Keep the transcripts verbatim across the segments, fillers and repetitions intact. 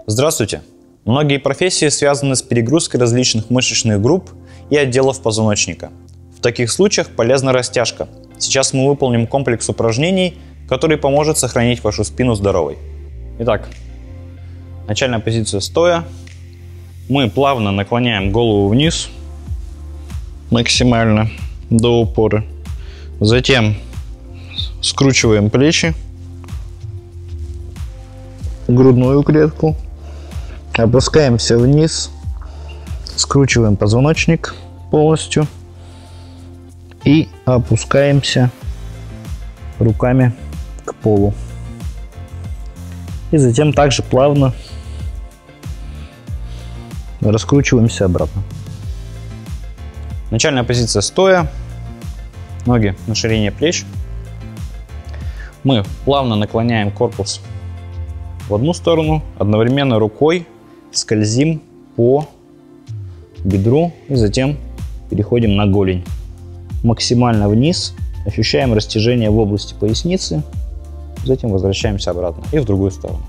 Здравствуйте! Многие профессии связаны с перегрузкой различных мышечных групп и отделов позвоночника. В таких случаях полезна растяжка. Сейчас мы выполним комплекс упражнений, который поможет сохранить вашу спину здоровой. Итак, начальная позиция стоя. Мы плавно наклоняем голову вниз, максимально до упора. Затем скручиваем плечи, грудную клетку. Опускаемся вниз, скручиваем позвоночник полностью и опускаемся руками к полу. И затем также плавно раскручиваемся обратно. Начальная позиция стоя, ноги на ширине плеч. Мы плавно наклоняем корпус в одну сторону, одновременно рукой скользим по бедру и затем переходим на голень. Максимально вниз, ощущаем растяжение в области поясницы, затем возвращаемся обратно и в другую сторону.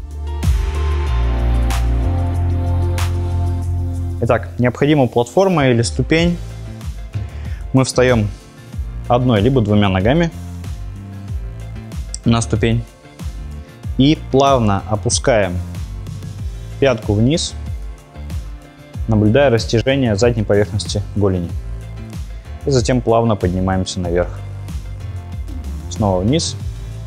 Итак, необходима платформа или ступень. Мы встаем одной либо двумя ногами на ступень и плавно опускаем пятку вниз, наблюдая растяжение задней поверхности голени. И затем плавно поднимаемся наверх. Снова вниз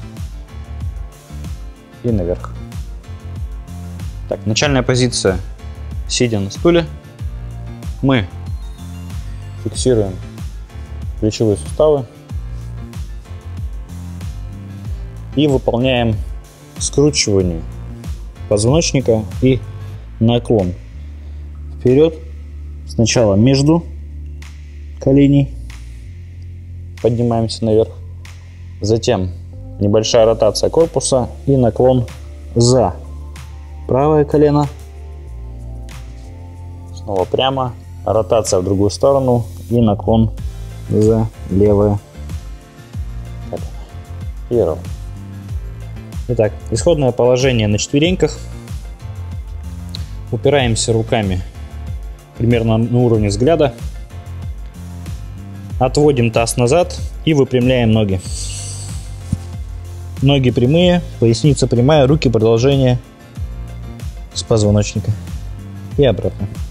и наверх. Так, начальная позиция, сидя на стуле. Мы фиксируем плечевые суставы и выполняем скручивание позвоночника и наклон вперед. Сначала между коленей поднимаемся наверх, затем небольшая ротация корпуса и наклон за правое колено, снова прямо, ротация в другую сторону и наклон за левое колено. И ровно. Итак, исходное положение на четвереньках. Упираемся руками примерно на уровне взгляда. Отводим таз назад и выпрямляем ноги. Ноги прямые, поясница прямая, руки продолжение с позвоночника. И обратно.